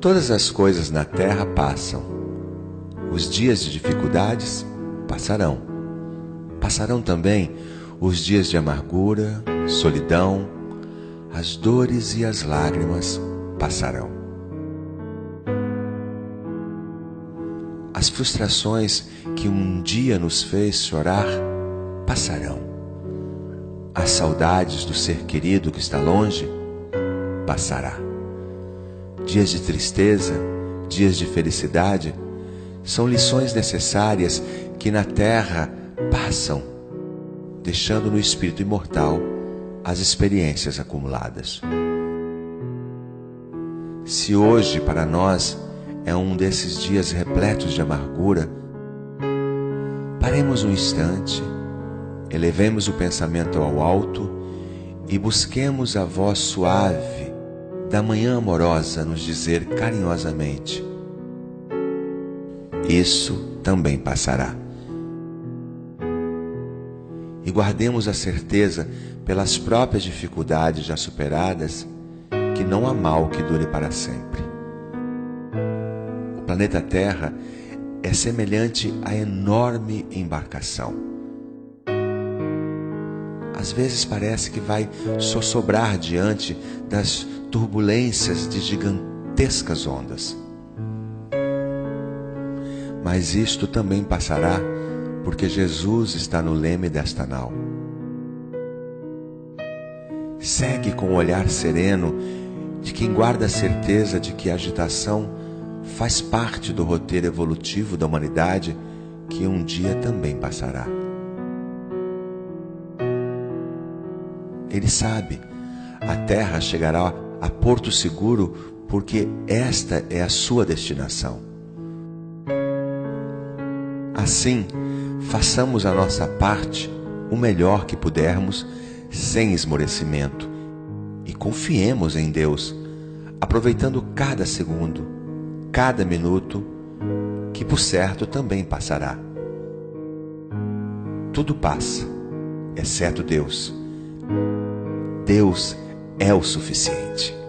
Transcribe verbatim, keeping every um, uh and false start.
Todas as coisas na terra passam. Os dias de dificuldades passarão. Passarão também os dias de amargura, solidão, as dores e as lágrimas passarão. As frustrações que um dia nos fez chorar passarão. As saudades do ser querido que está longe passará. Dias de tristeza, dias de felicidade, são lições necessárias que na terra passam, deixando no espírito imortal as experiências acumuladas. Se hoje para nós é um desses dias repletos de amargura, paremos um instante, elevemos o pensamento ao alto e busquemos a voz suave da manhã amorosa nos dizer carinhosamente: isso também passará. E guardemos a certeza, pelas próprias dificuldades já superadas, que não há mal que dure para sempre. O planeta Terra é semelhante à enorme embarcação. Às vezes parece que vai sossobrar diante das turbulências de gigantescas ondas. Mas isto também passará, porque Jesus está no leme desta nau. Segue com o olhar sereno de quem guarda a certeza de que a agitação faz parte do roteiro evolutivo da humanidade, que um dia também passará. Ele sabe, a Terra chegará a porto seguro porque esta é a sua destinação. Assim, façamos a nossa parte o melhor que pudermos, sem esmorecimento, e confiemos em Deus, aproveitando cada segundo, cada minuto, que por certo também passará. Tudo passa, exceto Deus. Deus é o suficiente.